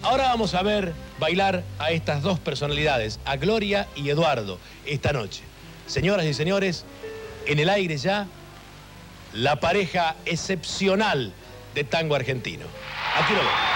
Ahora vamos a ver bailar a estas dos personalidades, a Gloria y Eduardo, esta noche. Señoras y señores, en el aire ya, la pareja excepcional de tango argentino. Aquí lo vemos.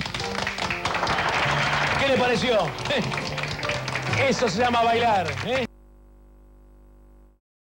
¿Qué le pareció? Eso se llama bailar, ¿eh?